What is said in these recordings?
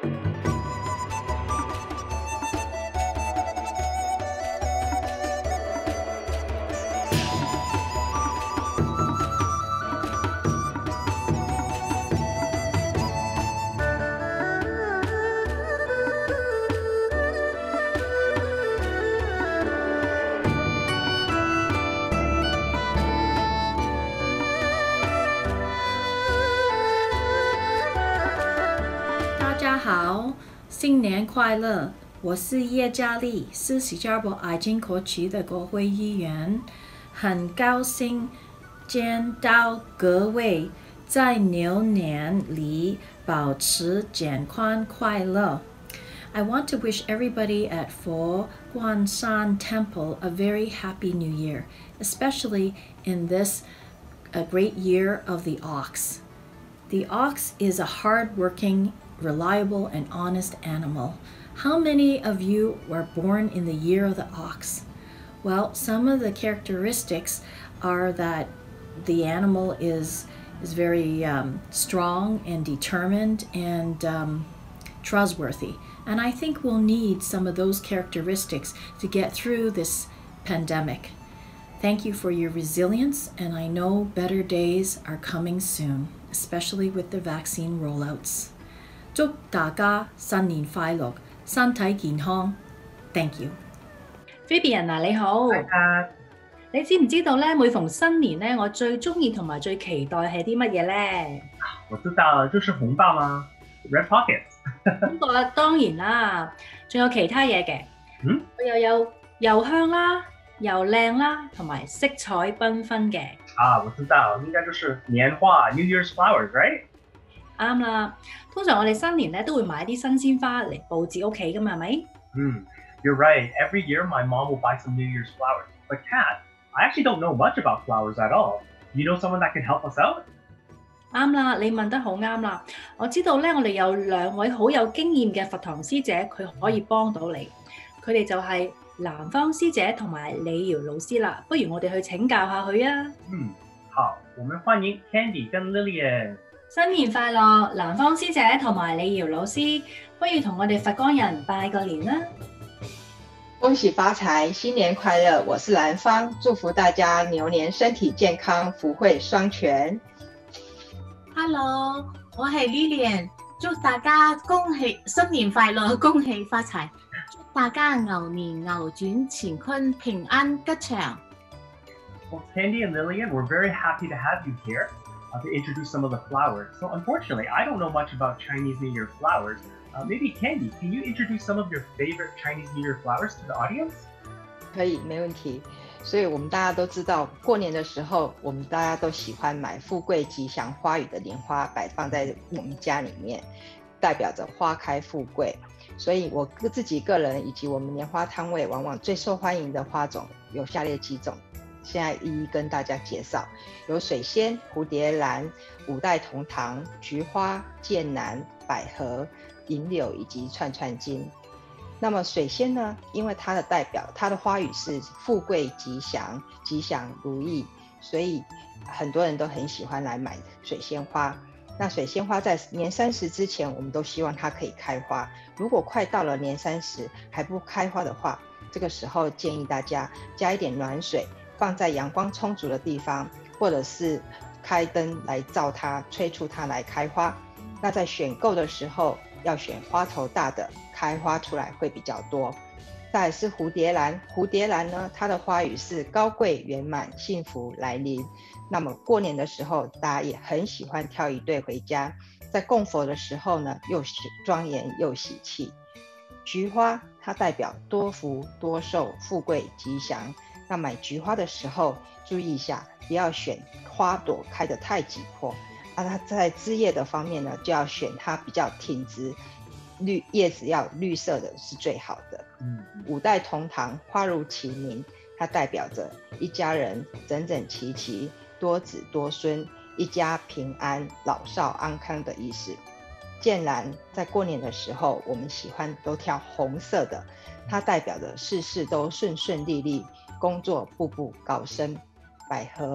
大家好，新年快乐！我是叶嘉丽，是新加坡爱金国区的国会议员，很高兴见到各位，在牛年里保持健康快乐。I want to wish everybody at Fo Guan Shan Temple a very happy new year, especially in this a great year of the ox. The ox is a hard-working, reliable, and honest animal. How many of you were born in the year of the ox? Well, some of the characteristics are that the animal is very strong and determined and trustworthy. And I think we'll need some of those characteristics to get through this pandemic. Thank you for your resilience, and I know better days are coming soon, especially with the vaccine rollouts. 祝大家新年快樂，身體健康。Thank you. Fabian 啊，你好。 大家你知唔知道咧？每逢新年咧，我最中意同埋最期待係啲乜嘢咧？ 我知道，就是紅包嗎 ？Red Pockets。 呢個當然啦，仲有其他嘢嘅。我又有又香啦，又靚啦，同埋色彩繽紛嘅。 我知道，應該就是年花 New Year's flowers，right？ 啱啦，通常我哋新年咧都會買啲新鮮花嚟佈置屋企噶嘛，係咪 ？You're right. Every year my mom will buy some New Year's flowers. But Kat, I actually don't know much about flowers at all. You know someone that can help us out? 啱啦，你問得好啱啦。我知道咧，我哋有兩位好有經驗嘅佛堂師姐，佢可以幫到你。佢哋就係蘭芳師姐同埋李瑤老師啦。不如我哋去請教下佢啊。 好，我們歡迎 Candy 跟 Lillian。 新年快樂，蘭芳師姐同埋李瑤老師，不如同我哋佛光人拜個年啦！ 恭喜發財，新年快樂！我是蘭芳，祝福大家牛年身體健康，福慧雙全。 Hello， 我係 Lillian， 祝大家新年快樂，恭喜發財，祝大家牛年牛轉乾坤，平安吉祥。 Well, Candy and Lillian, we're very happy to have you here to introduce some of the flowers. So unfortunately, I don't know much about Chinese New Year flowers. Maybe Candy, can you introduce some of your favorite Chinese New Year flowers to the audience? 可以，没问题。所以我们大家都知道，过年的时候，我们大家都喜欢买富贵吉祥花语的莲花摆放在我们家里面，代表着花开富贵。所以我自己个人以及我们莲花摊位往往最受欢迎的花种有下列几种，现在一一跟大家介绍。有水仙、蝴蝶蘭、五代同堂、菊花、劍蘭、百合、銀柳以及串串金。那么水仙呢，因为它的代表，它的花语是富贵吉祥、吉祥如意，所以很多人都很喜欢来买水仙花。那水仙花在年30之前，我们都希望它可以开花。如果快到了年30还不开花的话，这个时候建议大家加一点暖水，放在阳光充足的地方，或者是开灯来照它，催促它来开花。那在选购的时候，要选花头大的，开花出来会比较多。再来是蝴蝶蘭，蝴蝶蘭呢，它的花语是高贵圆满，幸福来临。那么过年的时候，大家也很喜欢挑一对回家，在供佛的时候呢，又庄严又喜气。菊花它代表多福多寿、富贵吉祥。那买菊花的时候注意一下，不要选花朵开得太紧迫。它在枝叶的方面呢，就要选它比较挺直，叶子要绿色的是最好的。五代同堂，花如其名，它代表着一家人整整齐齐，多子多孙，一家平安，老少安康的意思。剑蘭在过年的时候，我们喜欢都挑红色的，它代表着事事都顺顺利利，工作步步高升。百合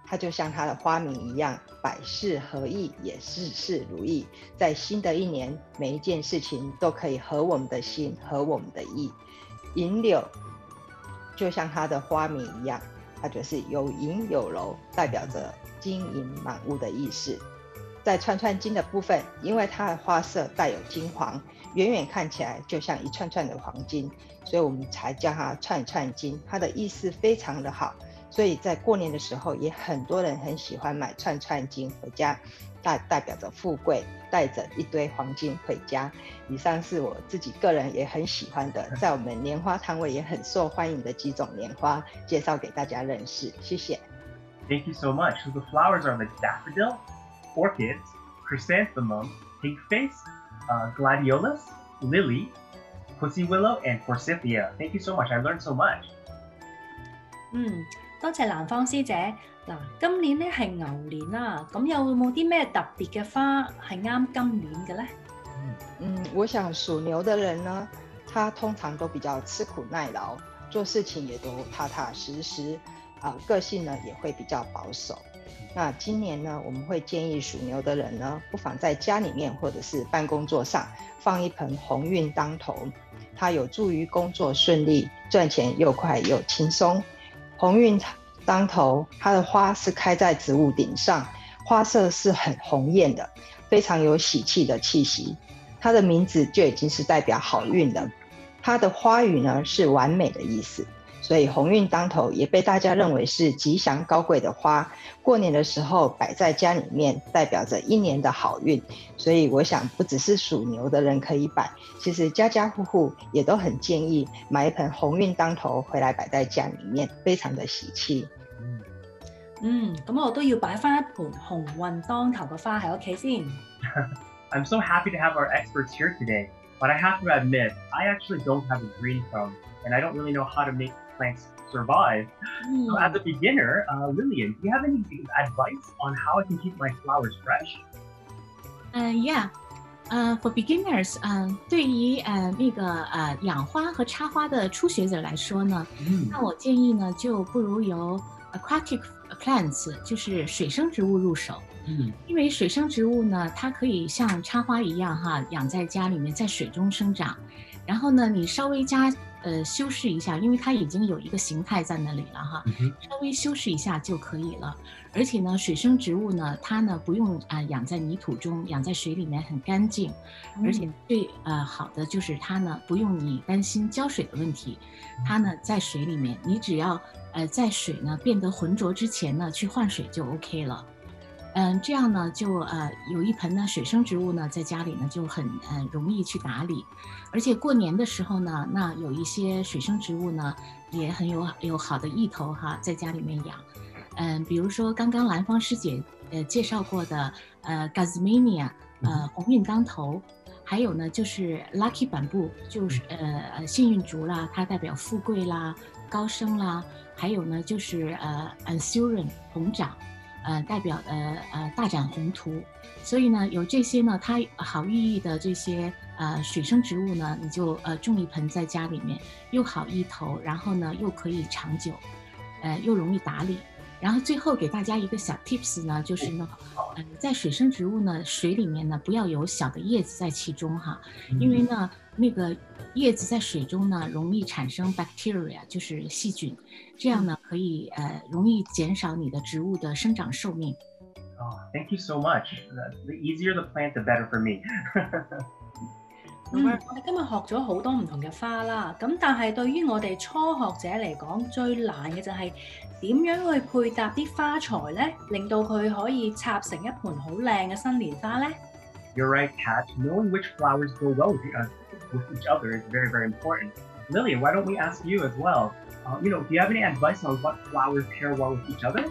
它就像它的花名一样，百事合意，也事事如意。在新的一年，每一件事情都可以合我们的心，合我们的意。银柳就像它的花名一样，它就是有银有柔，代表着金银满屋的意思。在串串金的部分，因为它的花色带有金黄，远远看起来就像一串串的黄金，所以我们才叫它串串金。它的意思非常的好，所以在过年的时候，也很多人很喜欢买串串金回家，代表着富贵，带着一堆黄金回家。以上是我自己个人也很喜欢的，在我们莲花摊位也很受欢迎的几种莲花，介绍给大家认识。谢谢。 Thank you so much. So the flowers are the daffodil, orchids, chrysanthemum, pigface, gladiolus, lily, pussy willow, and forsythia. Thank you so much. I learned so much. 多謝蘭芳師姐。嗱，今年咧係牛年啦，咁有冇啲咩特別嘅花係啱今年嘅咧？ 我想屬牛的人呢，他通常都比較吃苦耐勞，做事情也都踏踏實實，個性呢也會比較保守。那今年呢，我們會建議屬牛的人呢，不妨在家裡面或者是辦公桌上放一盆鴻運當頭，它有助於工作順利，賺錢又快又輕鬆。鴻運當頭，它的花是開在植物頂上，花色是很紅豔的，非常有喜氣的氣息。它的名字就已經是代表好運了。它的花語呢是完美的意思，所以鴻運當頭也被大家認為是吉祥高貴的花。過年的時候擺在家裡面，代表着一年的好運。所以我想不只是屬牛的人可以擺，其實家家戶戶也都很建議買一盆鴻運當頭回來擺在家裡面，非常的喜氣。 咁我都要擺返一盆鴻運當頭嘅花喺屋企先。 I'm so happy to have our experts here today, but I have to admit, I actually don't have a green thumb, and I don't really know how to make plants survive. So as a beginner, Lillian, do you have any advice on how I can keep my flowers fresh? For beginners, 对于那个养花和插花的初学者来说呢，那我建议呢，就不如由 aquatic plants 就是水生植物入手。因为水生植物呢，它可以像插花一样养在家里面，在水中生长。然后呢，你稍微修饰一下，因为它已经有一个形态在那里了稍微修饰一下就可以了。而且呢，水生植物呢，它呢不用养在泥土中，养在水里面很干净。而且最好的就是它呢不用你担心浇水的问题，它呢在水里面，你只要在水呢变得浑浊之前呢去换水就 OK 了。这样呢就有一盆呢水生植物呢在家里呢就很容易去打理。而且过年的时候呢，那有一些水生植物呢也很有好的意头在家里面养。比如说刚刚兰芳师姐介绍过的Gazmania 鸿运当头，还有呢就是 Lucky Bamboo 就是幸运竹啦，它代表富贵啦、高升啦。还有呢就是Ansuran 红掌。代表大展宏图。所以呢有这些呢它好寓意的这些水生植物呢，你就种一盆在家里面，又好意头，然后呢又可以长久，又容易打理。然后最后给大家一个小 tips 呢，就是呢在水生植物呢水里面呢不要有小的叶子在其中因为呢那个叶子在水中呢容易产生 bacteria 就是细菌，这样呢可以容易减少你的植物的生长寿命。 Thank you so much. The easier the plant, the better for me. 我哋今日學咗好多唔同嘅花啦，咁但係對於我哋初學者嚟講，最難嘅就係點樣去配搭啲花材呢，令到佢可以插成一盆好靚嘅新蓮花呢？ You're right, Kat. Knowing which flowers go well with each other is very, very important. Lillian, why don't we ask you as well? Do you have any advice on what flowers pair well with each other?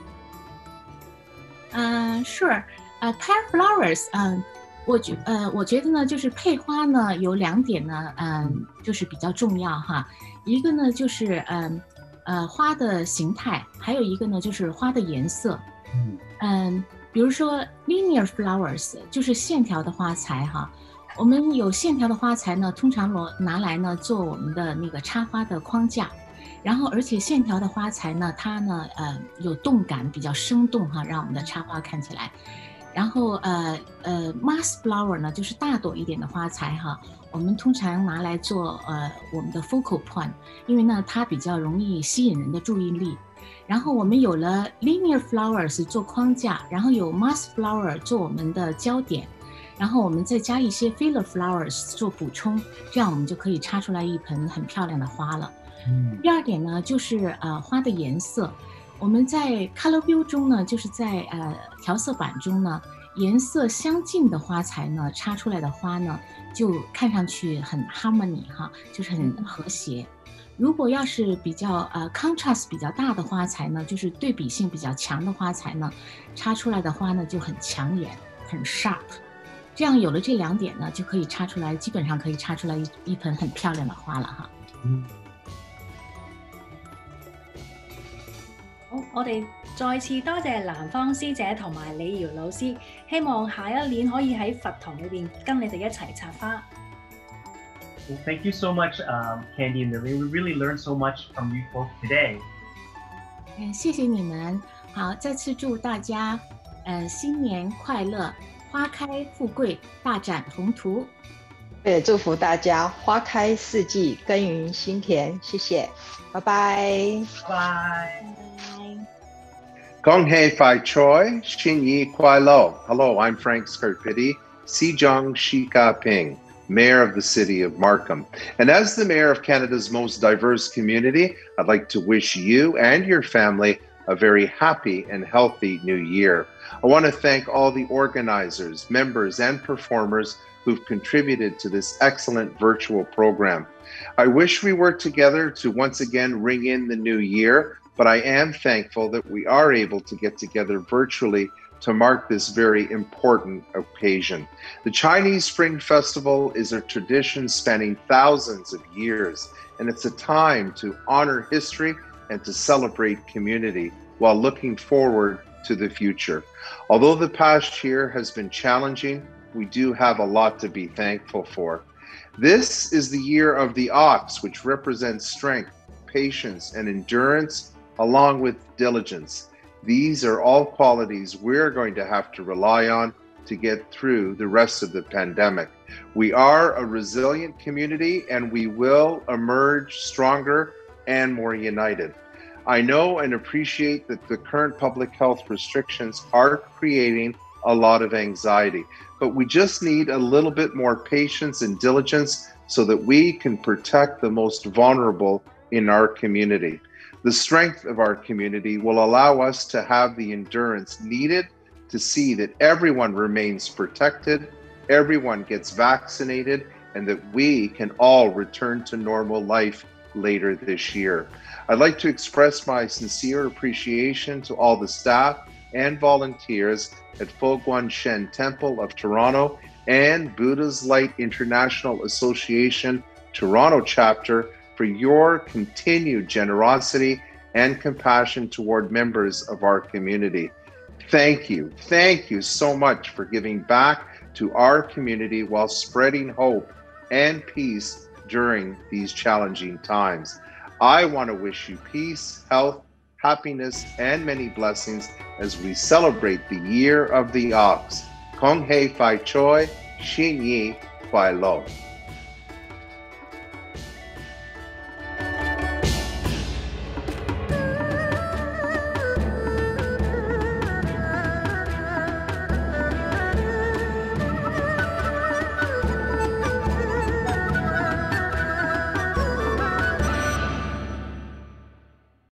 Sure. Pair flowers. 我觉得呢，就是配花呢有两点呢，就是比较重要一个呢就是花的形态，还有一个呢就是花的颜色。比如说 linear flowers 就是线条的花材我们有线条的花材呢，通常拿来呢做我们的那个插花的框架。 然后而且线条的花材呢，它呢有动感，比较生动哈，让我们的插花看起来。然后mass flower 呢，就是大朵一点的花材哈，我们通常拿来做我们的 focal point， 因为呢它比较容易吸引人的注意力。然后我们有了 linear flowers 做框架，然后有 mass flower 做我们的焦点，然后我们再加一些 filler flowers 做补充，这样我们就可以插出来一盆很漂亮的花了。第二点呢，就是花的颜色。我们在 Color View 中呢，就是在调色板中呢，颜色相近的花材呢，插出来的花呢，就看上去很 harmony 哈，就是很和谐。如果要是比较contrast 比较大的花材呢，就是对比性比较强的花材呢，插出来的花呢就很抢眼，很 sharp。这样有了这2点呢，就可以插出来，基本上可以插出来一盆很漂亮的花了哈。 好，我哋再次多謝蘭芳師姐同埋李瑤老師，希望下一年可以喺佛堂裏邊跟你哋一齊插花。 Well, thank you so much, Candy and Lily. We really learned so much from you both today. 谢谢你们。好，再次祝大家新年快乐，花开富贵，大展宏图。 也祝福大家花开四季，耕耘心田。谢谢，拜拜。 Bye. Gong Hei Fai Choi, Xin Yi Kuai Lo. Hello, I'm Frank Scarpitti, Xizhang Shika Ping, Mayor of the City of Markham. And as the Mayor of Canada's most diverse community, I'd like to wish you and your family a very happy and healthy new year. I want to thank all the organizers, members, and performers who've contributed to this excellent virtual program. I wish we were together to once again ring in the new year, but I am thankful that we are able to get together virtually to mark this very important occasion. The Chinese Spring Festival is a tradition spanning thousands of years, and it's a time to honor history and to celebrate community while looking forward to the future. Although the past year has been challenging, we do have a lot to be thankful for. This is the year of the ox, which represents strength, patience, and endurance, along with diligence. These are all qualities we're going to have to rely on to get through the rest of the pandemic. We are a resilient community, and we will emerge stronger and more united. I know and appreciate that the current public health restrictions are creating a lot of anxiety, but we just need a little bit more patience and diligence so that we can protect the most vulnerable in our community. The strength of our community will allow us to have the endurance needed to see that everyone remains protected, everyone gets vaccinated, and that we can all return to normal life later this year. I'd like to express my sincere appreciation to all the staff and volunteers at Fo Guang Shen Temple of Toronto and Buddha's Light International Association Toronto chapter for your continued generosity and compassion toward members of our community. Thank you so much for giving back to our community while spreading hope and peace during these challenging times. I want to wish you peace, health, happiness, and many blessings as we celebrate the Year of the Ox. Kong Hei Fai Choi, Xin Yi Kuai Lo.